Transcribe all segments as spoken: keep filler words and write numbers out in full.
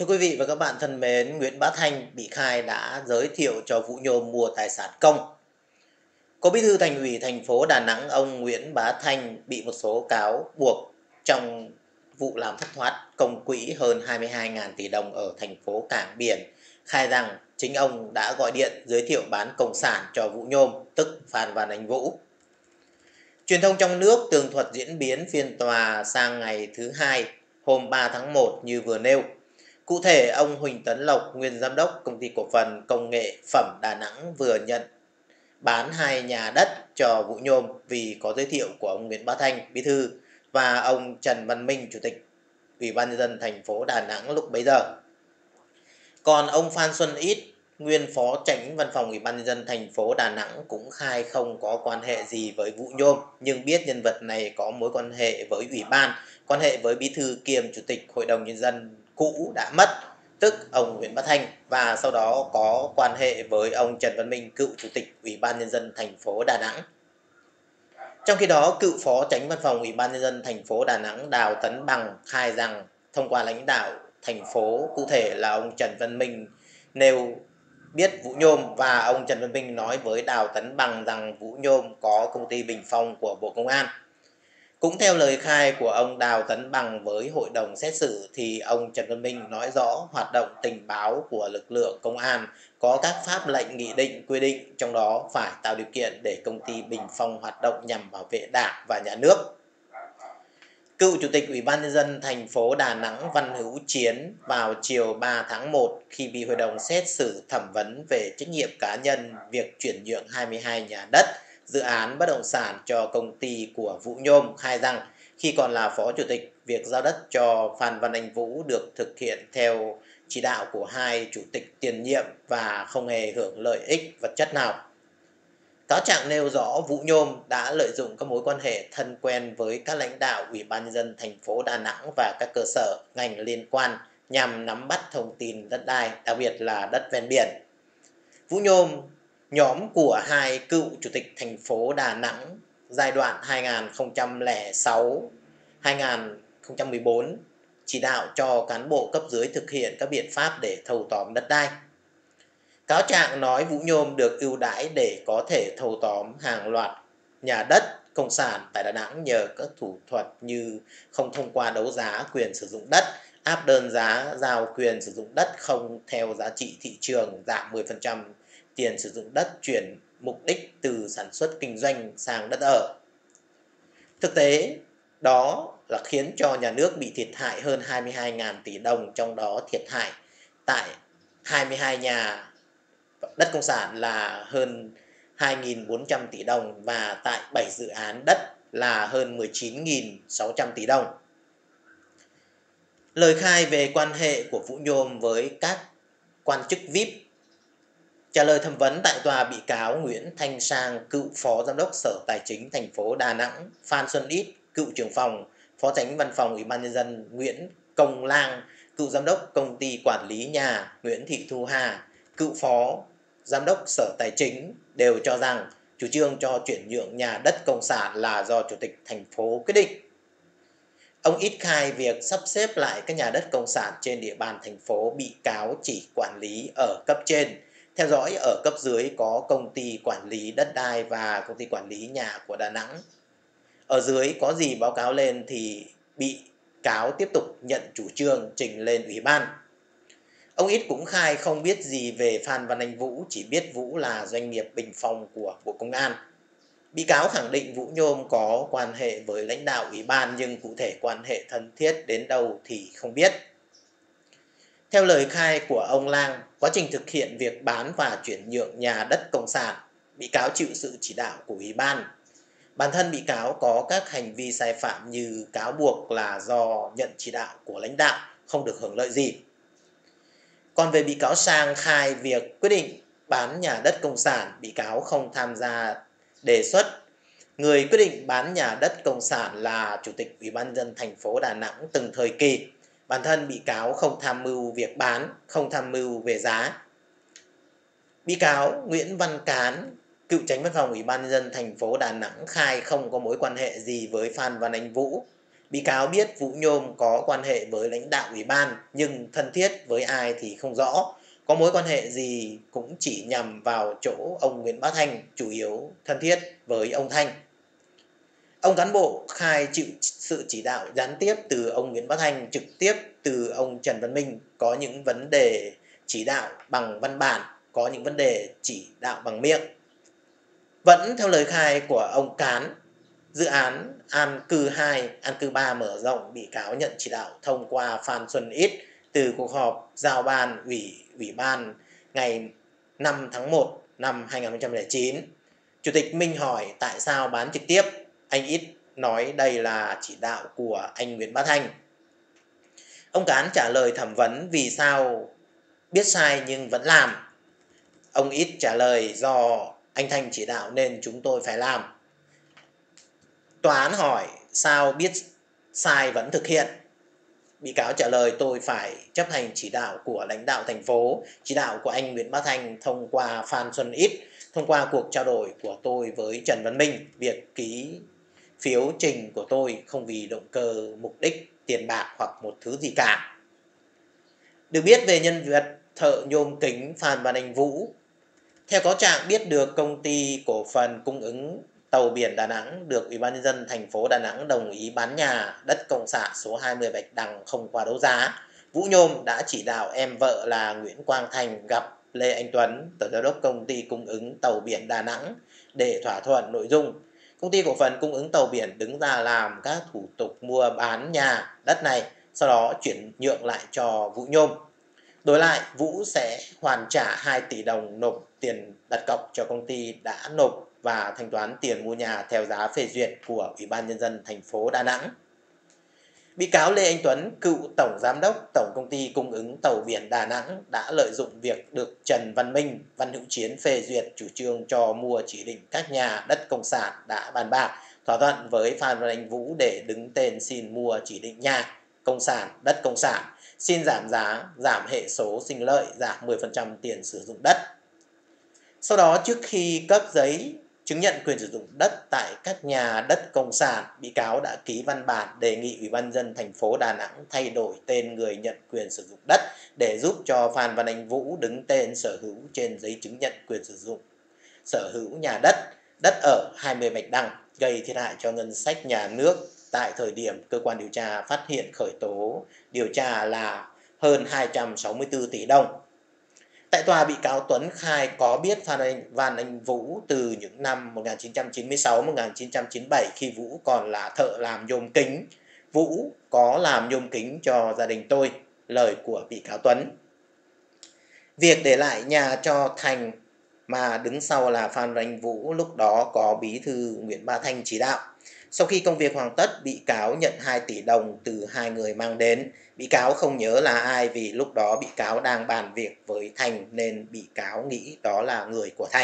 Thưa quý vị và các bạn thân mến, Nguyễn Bá Thanh bị khai đã giới thiệu cho Vũ Nhôm mua tài sản công. Cố Bí thư Thành ủy thành phố Đà Nẵng ông Nguyễn Bá Thanh bị một số cáo buộc trong vụ làm thất thoát công quỹ hơn hai mươi hai nghìn tỷ đồng ở thành phố Cảng Biển, khai rằng chính ông đã gọi điện giới thiệu bán công sản cho Vũ Nhôm, tức Phan Văn Anh Vũ. Truyền thông trong nước tường thuật diễn biến phiên tòa sang ngày thứ hai, hôm ba tháng một như vừa nêu. Cụ thể, ông Huỳnh Tấn Lộc, nguyên giám đốc công ty cổ phần công nghệ phẩm Đà Nẵng vừa nhận bán hai nhà đất cho Vũ Nhôm vì có giới thiệu của ông Nguyễn Bá Thanh, bí thư, và ông Trần Văn Minh, chủ tịch Ủy ban nhân dân thành phố Đà Nẵng lúc bấy giờ. Còn ông Phan Xuân Ít, nguyên phó chánh văn phòng Ủy ban nhân dân thành phố Đà Nẵng cũng khai không có quan hệ gì với Vũ Nhôm, nhưng biết nhân vật này có mối quan hệ với ủy ban, quan hệ với bí thư kiêm chủ tịch Hội đồng nhân dân cũ đã mất, tức ông Nguyễn Bá Thanh, và sau đó có quan hệ với ông Trần Văn Minh, cựu chủ tịch Ủy ban nhân dân thành phố Đà Nẵng. Trong khi đó, cựu phó chánh văn phòng Ủy ban nhân dân thành phố Đà Nẵng Đào Tấn Bằng khai rằng thông qua lãnh đạo thành phố, cụ thể là ông Trần Văn Minh, nêu biết Vũ Nhôm, và ông Trần Văn Minh nói với Đào Tấn Bằng rằng Vũ Nhôm có công ty Bình Phong của Bộ Công an. Cũng theo lời khai của ông Đào Tấn Bằng với hội đồng xét xử thì ông Trần Văn Minh nói rõ hoạt động tình báo của lực lượng công an có các pháp lệnh nghị định quy định, trong đó phải tạo điều kiện để công ty Bình Phong hoạt động nhằm bảo vệ Đảng và Nhà nước. Cựu Chủ tịch Ủy ban nhân dân thành phố Đà Nẵng Văn Hữu Chiến vào chiều ba tháng một khi bị hội đồng xét xử thẩm vấn về trách nhiệm cá nhân việc chuyển nhượng hai mươi hai nhà đất dự án bất động sản cho công ty của Vũ Nhôm, khai rằng khi còn là phó chủ tịch, việc giao đất cho Phan Văn Anh Vũ được thực hiện theo chỉ đạo của hai chủ tịch tiền nhiệm và không hề hưởng lợi ích vật chất nào. Cáo trạng nêu rõ Vũ Nhôm đã lợi dụng các mối quan hệ thân quen với các lãnh đạo Ủy ban nhân dân thành phố Đà Nẵng và các cơ sở ngành liên quan nhằm nắm bắt thông tin đất đai, đặc biệt là đất ven biển. Vũ Nhôm, nhóm của hai cựu chủ tịch thành phố Đà Nẵng giai đoạn hai nghìn không trăm lẻ sáu đến hai nghìn không trăm mười bốn chỉ đạo cho cán bộ cấp dưới thực hiện các biện pháp để thâu tóm đất đai. Cáo trạng nói Vũ Nhôm được ưu đãi để có thể thâu tóm hàng loạt nhà đất công sản tại Đà Nẵng nhờ các thủ thuật như không thông qua đấu giá quyền sử dụng đất, áp đơn giá giao quyền sử dụng đất không theo giá trị thị trường, giảm mười phần trăm tiền sử dụng đất, chuyển mục đích từ sản xuất kinh doanh sang đất ở. Thực tế, đó là khiến cho nhà nước bị thiệt hại hơn hai mươi hai nghìn tỷ đồng, trong đó thiệt hại tại hai mươi hai nhà đất công sản là hơn hai nghìn bốn trăm tỷ đồng và tại bảy dự án đất là hơn mười chín nghìn sáu trăm tỷ đồng. Lời khai về quan hệ của Vũ Nhôm với các quan chức vi ai pi. Trả lời thẩm vấn tại tòa, bị cáo Nguyễn Thanh Sang, cựu phó giám đốc Sở Tài chính thành phố Đà Nẵng, Phan Xuân Ít, cựu trưởng phòng, phó chánh văn phòng Ủy ban nhân dân, Nguyễn Công Lang, cựu giám đốc công ty quản lý nhà, Nguyễn Thị Thu Hà, cựu phó giám đốc Sở Tài chính đều cho rằng chủ trương cho chuyển nhượng nhà đất công sản là do chủ tịch thành phố quyết định. Ông Ít khai việc sắp xếp lại các nhà đất công sản trên địa bàn thành phố, bị cáo chỉ quản lý ở cấp trên, theo dõi ở cấp dưới có công ty quản lý đất đai và công ty quản lý nhà của Đà Nẵng. Ở dưới có gì báo cáo lên thì bị cáo tiếp tục nhận chủ trương trình lên ủy ban. Ông Ít cũng khai không biết gì về Phan Văn Anh Vũ, chỉ biết Vũ là doanh nghiệp Bình Phong của Bộ Công an. Bị cáo khẳng định Vũ Nhôm có quan hệ với lãnh đạo ủy ban, nhưng cụ thể quan hệ thân thiết đến đâu thì không biết. Theo lời khai của ông Lang, quá trình thực hiện việc bán và chuyển nhượng nhà đất công sản, bị cáo chịu sự chỉ đạo của ủy ban. Bản thân bị cáo có các hành vi sai phạm như cáo buộc là do nhận chỉ đạo của lãnh đạo, không được hưởng lợi gì. Còn về bị cáo Sang, khai việc quyết định bán nhà đất công sản, bị cáo không tham gia đề xuất. Người quyết định bán nhà đất công sản là Chủ tịch Ủy ban nhân dân thành phố Đà Nẵng từng thời kỳ. Bản thân bị cáo không tham mưu việc bán, không tham mưu về giá. Bị cáo Nguyễn Văn Cán, cựu chánh văn phòng Ủy ban nhân dân thành phố Đà Nẵng, khai không có mối quan hệ gì với Phan Văn Anh Vũ. Bị cáo biết Vũ Nhôm có quan hệ với lãnh đạo ủy ban nhưng thân thiết với ai thì không rõ. Có mối quan hệ gì cũng chỉ nhằm vào chỗ ông Nguyễn Bá Thanh, chủ yếu thân thiết với ông Thanh. Ông cán bộ khai chịu sự chỉ đạo gián tiếp từ ông Nguyễn Bá Thanh, trực tiếp từ ông Trần Văn Minh, có những vấn đề chỉ đạo bằng văn bản, có những vấn đề chỉ đạo bằng miệng. Vẫn theo lời khai của ông Cán, dự án An Cư hai, An Cư ba mở rộng, bị cáo nhận chỉ đạo thông qua Phan Xuân Ít từ cuộc họp giao ban ủy ủy ban ngày năm tháng một năm hai nghìn không trăm lẻ chín. Chủ tịch Minh hỏi tại sao bán trực tiếp, anh Ít nói đây là chỉ đạo của anh Nguyễn Bá Thanh. Ông Cán trả lời thẩm vấn vì sao biết sai nhưng vẫn làm. Ông Ít trả lời do anh Thanh chỉ đạo nên chúng tôi phải làm. Tòa án hỏi sao biết sai vẫn thực hiện. Bị cáo trả lời tôi phải chấp hành chỉ đạo của lãnh đạo thành phố, chỉ đạo của anh Nguyễn Bá Thanh thông qua Phan Xuân Ít, thông qua cuộc trao đổi của tôi với Trần Văn Minh. Việc ký phiếu trình của tôi không vì động cơ mục đích tiền bạc hoặc một thứ gì cả. Được biết về nhân vật thợ nhôm kính Phan Văn Anh Vũ, theo cáo trạng biết được công ty cổ phần cung ứng tàu biển Đà Nẵng được Ủy ban nhân dân thành phố Đà Nẵng đồng ý bán nhà đất công sản số hai mươi Bạch Đằng không qua đấu giá. Vũ Nhôm đã chỉ đạo em vợ là Nguyễn Quang Thành gặp Lê Anh Tuấn, tổng giám đốc công ty cung ứng tàu biển Đà Nẵng để thỏa thuận nội dung. Công ty cổ phần cung ứng tàu biển đứng ra làm các thủ tục mua bán nhà đất này, sau đó chuyển nhượng lại cho Vũ Nhôm. Đổi lại, Vũ sẽ hoàn trả hai tỷ đồng nộp tiền đặt cọc cho công ty đã nộp và thanh toán tiền mua nhà theo giá phê duyệt của Ủy ban nhân dân thành phố Đà Nẵng. Bị cáo Lê Anh Tuấn, cựu tổng giám đốc Tổng công ty cung ứng tàu biển Đà Nẵng đã lợi dụng việc được Trần Văn Minh, Văn Hữu Chiến phê duyệt chủ trương cho mua chỉ định các nhà đất công sản đã bàn bạc, thỏa thuận với Phan Văn Anh Vũ để đứng tên xin mua chỉ định nhà công sản, đất công sản, xin giảm giá, giảm hệ số sinh lợi, giảm mười phần trăm tiền sử dụng đất. Sau đó, trước khi cấp giấy chứng nhận quyền sử dụng đất tại các nhà đất công sản, bị cáo đã ký văn bản đề nghị Ủy ban nhân dân thành phố Đà Nẵng thay đổi tên người nhận quyền sử dụng đất để giúp cho Phan Văn Anh Vũ đứng tên sở hữu trên giấy chứng nhận quyền sử dụng sở hữu nhà đất, đất ở hai mươi Bạch Đằng, gây thiệt hại cho ngân sách nhà nước. Tại thời điểm cơ quan điều tra phát hiện khởi tố điều tra là hơn hai trăm sáu mươi tư tỷ đồng. Tại tòa, bị cáo Tuấn khai có biết Phan Anh, Văn Anh Vũ từ những năm một nghìn chín trăm chín mươi sáu đến một nghìn chín trăm chín mươi bảy khi Vũ còn là thợ làm nhôm kính. Vũ có làm nhôm kính cho gia đình tôi, lời của bị cáo Tuấn. Việc để lại nhà cho Thành mà đứng sau là Phan Văn Anh Vũ, lúc đó có bí thư Nguyễn Bá Thanh chỉ đạo. Sau khi công việc hoàn tất, bị cáo nhận hai tỷ đồng từ hai người mang đến. Bị cáo không nhớ là ai vì lúc đó bị cáo đang bàn việc với Thành nên bị cáo nghĩ đó là người của Thành.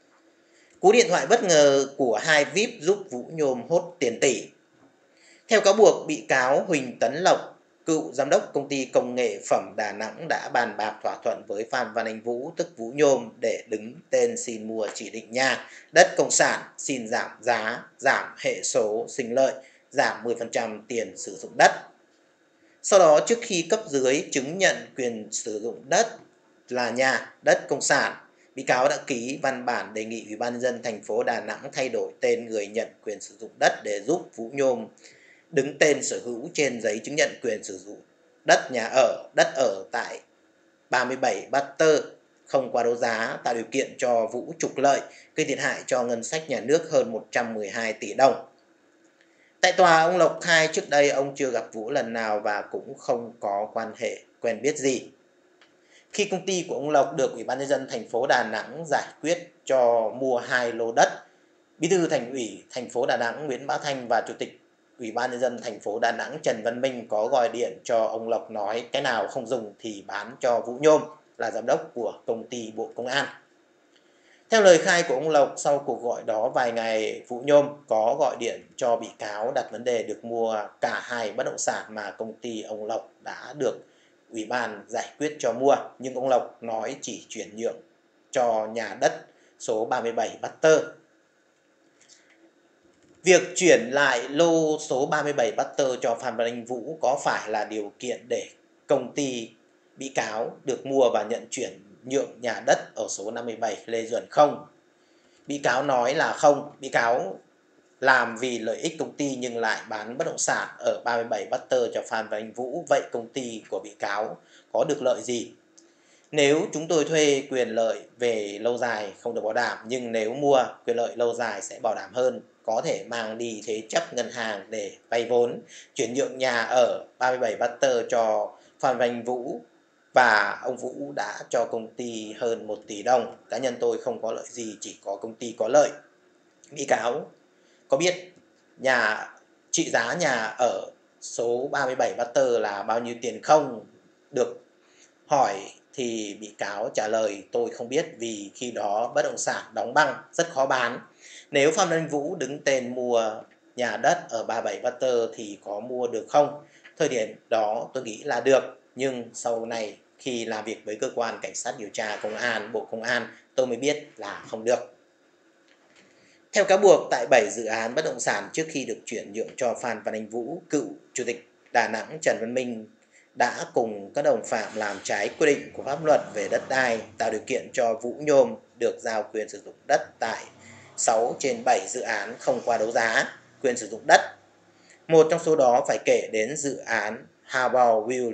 Cú điện thoại bất ngờ của hai víp giúp Vũ Nhôm hốt tiền tỷ. Theo cáo buộc, bị cáo Huỳnh Tấn Lộc, cựu giám đốc công ty công nghệ phẩm Đà Nẵng đã bàn bạc thỏa thuận với Phan Văn Anh Vũ tức Vũ Nhôm để đứng tên xin mua chỉ định nhà, đất công sản, xin giảm giá, giảm hệ số sinh lợi, giảm mười phần trăm tiền sử dụng đất. Sau đó, trước khi cấp dưới chứng nhận quyền sử dụng đất là nhà, đất công sản, bị cáo đã ký văn bản đề nghị Ủy ban nhân dân thành phố Đà Nẵng thay đổi tên người nhận quyền sử dụng đất để giúp Vũ Nhôm đứng tên sở hữu trên giấy chứng nhận quyền sử dụng đất nhà ở, đất ở tại ba mươi bảy Bát Tơ không qua đấu giá, tạo điều kiện cho Vũ trục lợi, gây thiệt hại cho ngân sách nhà nước hơn một trăm mười hai tỷ đồng. Tại tòa, ông Lộc khai trước đây ông chưa gặp Vũ lần nào và cũng không có quan hệ quen biết gì. Khi công ty của ông Lộc được Ủy ban nhân dân thành phố Đà Nẵng giải quyết cho mua hai lô đất, Bí thư Thành ủy thành phố Đà Nẵng Nguyễn Bá Thanh và Chủ tịch Ủy ban nhân dân thành phố Đà Nẵng Trần Văn Minh có gọi điện cho ông Lộc nói cái nào không dùng thì bán cho Vũ Nhôm, là giám đốc của công ty Bộ Công an. Theo lời khai của ông Lộc, sau cuộc gọi đó vài ngày, Vũ Nhôm có gọi điện cho bị cáo đặt vấn đề được mua cả hai bất động sản mà công ty ông Lộc đã được Ủy ban giải quyết cho mua, nhưng ông Lộc nói chỉ chuyển nhượng cho nhà đất số ba mươi bảy Bát Tơ. Việc chuyển lại lô số ba mươi bảy Butter cho Phan Văn Anh Vũ có phải là điều kiện để công ty bị cáo được mua và nhận chuyển nhượng nhà đất ở số năm mươi bảy Lê Duẩn không? Bị cáo nói là không, bị cáo làm vì lợi ích công ty nhưng lại bán bất động sản ở ba mươi bảy Butter cho Phan Văn Anh Vũ. Vậy công ty của bị cáo có được lợi gì? Nếu chúng tôi thuê, quyền lợi về lâu dài không được bảo đảm, nhưng nếu mua, quyền lợi lâu dài sẽ bảo đảm hơn, có thể mang đi thế chấp ngân hàng để vay vốn, chuyển nhượng nhà ở ba mươi bảy Butter cho Phan Văn Anh Vũ, và ông Vũ đã cho công ty hơn một tỷ đồng. Cá nhân tôi không có lợi gì, chỉ có công ty có lợi. Bị cáo có biết nhà trị giá nhà ở số ba mươi bảy Butter là bao nhiêu tiền không? Được hỏi thì bị cáo trả lời tôi không biết, vì khi đó bất động sản đóng băng rất khó bán. Nếu Phan Văn Vũ đứng tên mua nhà đất ở ba mươi bảy Butter thì có mua được không? Thời điểm đó tôi nghĩ là được, nhưng sau này khi làm việc với cơ quan cảnh sát điều tra công an, Bộ Công an, tôi mới biết là không được. Theo cáo buộc, tại bảy dự án bất động sản trước khi được chuyển nhượng cho Phan Văn Anh Vũ, cựu Chủ tịch Đà Nẵng Trần Văn Minh đã cùng các đồng phạm làm trái quy định của pháp luật về đất đai, tạo điều kiện cho Vũ Nhôm được giao quyền sử dụng đất tại sáu trên bảy dự án không qua đấu giá quyền sử dụng đất. Một trong số đó phải kể đến dự án Harbour View,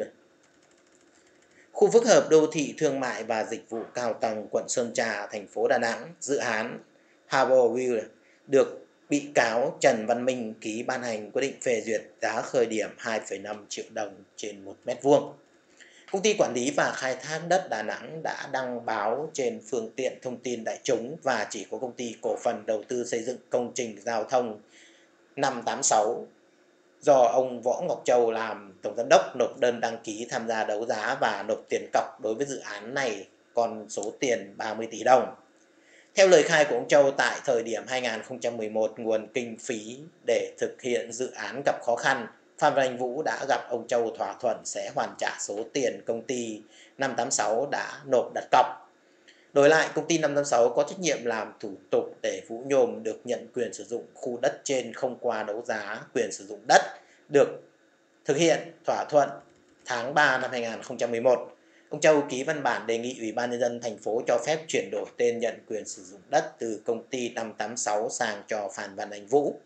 khu phức hợp đô thị thương mại và dịch vụ cao tầng quận Sơn Trà, thành phố Đà Nẵng. Dự án Harbour View được bị cáo Trần Văn Minh ký ban hành quyết định phê duyệt giá khởi điểm hai phẩy năm triệu đồng trên một mét vuông. Công ty Quản lý và Khai thác đất Đà Nẵng đã đăng báo trên phương tiện thông tin đại chúng, và chỉ có Công ty Cổ phần Đầu tư Xây dựng Công trình Giao thông năm tám sáu do ông Võ Ngọc Châu làm tổng giám đốc nộp đơn đăng ký tham gia đấu giá và nộp tiền cọc đối với dự án này, còn số tiền ba mươi tỷ đồng. Theo lời khai của ông Châu, tại thời điểm hai nghìn không trăm mười một, nguồn kinh phí để thực hiện dự án gặp khó khăn, Phan Văn Anh Vũ đã gặp ông Châu thỏa thuận sẽ hoàn trả số tiền công ty năm tám sáu đã nộp đặt cọc. Đổi lại, công ty năm tám sáu có trách nhiệm làm thủ tục để Vũ Nhôm được nhận quyền sử dụng khu đất trên không qua đấu giá quyền sử dụng đất, được thực hiện thỏa thuận tháng ba năm hai nghìn không trăm mười một. Ông Châu ký văn bản đề nghị Ủy ban Nhân dân thành phố cho phép chuyển đổi tên nhận quyền sử dụng đất từ công ty năm tám sáu sang cho Phan Văn Anh Vũ.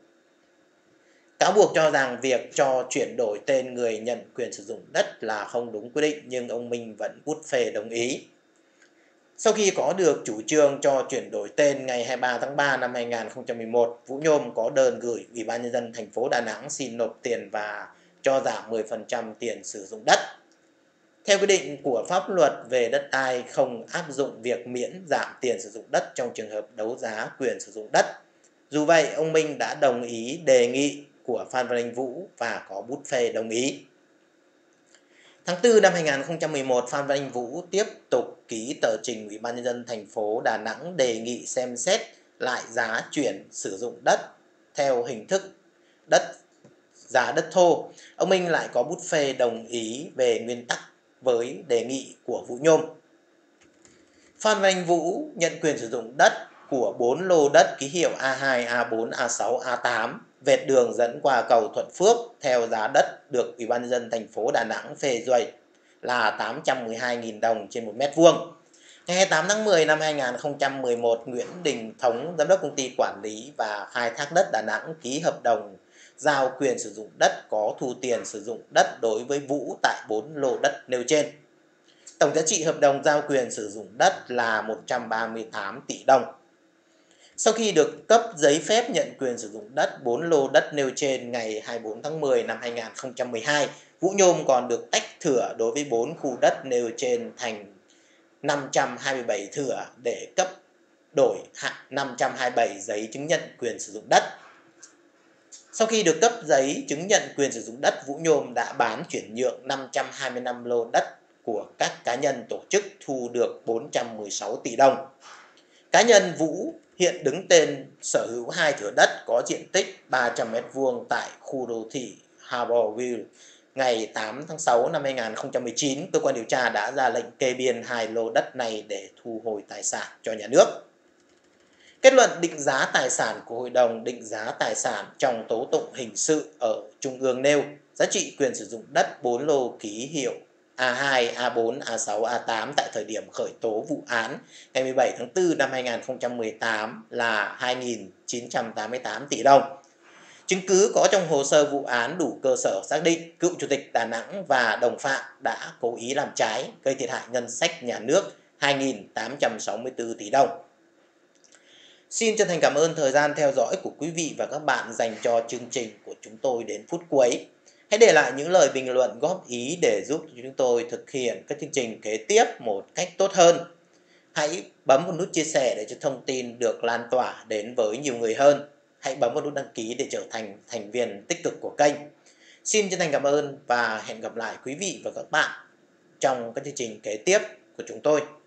Cáo buộc cho rằng việc cho chuyển đổi tên người nhận quyền sử dụng đất là không đúng quy định, nhưng ông Minh vẫn bút phê đồng ý. Sau khi có được chủ trương cho chuyển đổi tên ngày hai mươi ba tháng ba năm hai nghìn không trăm mười một, Vũ Nhôm có đơn gửi Ủy ban Nhân dân thành phố Đà Nẵng xin nộp tiền và cho giảm mười phần trăm tiền sử dụng đất. Theo quy định của pháp luật về đất đai, không áp dụng việc miễn giảm tiền sử dụng đất trong trường hợp đấu giá quyền sử dụng đất. Dù vậy, ông Minh đã đồng ý đề nghị của Phan Văn Anh Vũ và có bút phê đồng ý. Tháng tư năm hai nghìn không trăm mười một, Phan Văn Anh Vũ tiếp tục ký tờ trình Ủy ban Nhân dân thành phố Đà Nẵng đề nghị xem xét lại giá chuyển sử dụng đất theo hình thức đất giá đất thô. Ông Minh lại có bút phê đồng ý về nguyên tắc với đề nghị của Vũ Nhôm. Phan Văn Anh Vũ nhận quyền sử dụng đất của bốn lô đất ký hiệu A hai, A bốn, A sáu, A tám, vệt đường dẫn qua cầu Thuận Phước theo giá đất được Ủy ban Nhân dân thành phố Đà Nẵng phê duyệt là tám trăm mười hai nghìn đồng trên một mét vuông. Ngày hai mươi tám tháng mười năm hai nghìn không trăm mười một, Nguyễn Đình Thống, giám đốc công ty quản lý và khai thác đất Đà Nẵng ký hợp đồng giao quyền sử dụng đất có thu tiền sử dụng đất đối với Vũ tại bốn lô đất nêu trên. Tổng giá trị hợp đồng giao quyền sử dụng đất là một trăm ba mươi tám tỷ đồng. Sau khi được cấp giấy phép nhận quyền sử dụng đất bốn lô đất nêu trên ngày hai mươi bốn tháng mười năm hai nghìn không trăm mười hai, Vũ Nhôm còn được tách thửa đối với bốn khu đất nêu trên thành năm trăm hai mươi bảy thửa để cấp đổi năm trăm hai mươi bảy giấy chứng nhận quyền sử dụng đất. Sau khi được cấp giấy chứng nhận quyền sử dụng đất, Vũ Nhôm đã bán chuyển nhượng năm trăm hai mươi lăm lô đất của các cá nhân tổ chức thu được bốn trăm mười sáu tỷ đồng. Cá nhân Vũ hiện đứng tên sở hữu hai thửa đất có diện tích ba trăm mét vuông tại khu đô thị Harbour View. Ngày tám tháng sáu năm hai nghìn không trăm mười chín, cơ quan điều tra đã ra lệnh kê biên hai lô đất này để thu hồi tài sản cho nhà nước. Kết luận định giá tài sản của Hội đồng định giá tài sản trong tố tụng hình sự ở Trung ương nêu giá trị quyền sử dụng đất bốn lô ký hiệu A hai, A bốn, A sáu, A tám tại thời điểm khởi tố vụ án ngày mười bảy tháng tư năm hai nghìn không trăm mười tám là hai nghìn chín trăm tám mươi tám tỷ đồng. Chứng cứ có trong hồ sơ vụ án đủ cơ sở xác định cựu Chủ tịch Đà Nẵng và đồng phạm đã cố ý làm trái, gây thiệt hại ngân sách nhà nước hai nghìn tám trăm sáu mươi tư tỷ đồng. Xin chân thành cảm ơn thời gian theo dõi của quý vị và các bạn dành cho chương trình của chúng tôi đến phút cuối. Hãy để lại những lời bình luận góp ý để giúp chúng tôi thực hiện các chương trình kế tiếp một cách tốt hơn. Hãy bấm vào nút chia sẻ để cho thông tin được lan tỏa đến với nhiều người hơn. Hãy bấm vào nút đăng ký để trở thành thành viên tích cực của kênh. Xin chân thành cảm ơn và hẹn gặp lại quý vị và các bạn trong các chương trình kế tiếp của chúng tôi.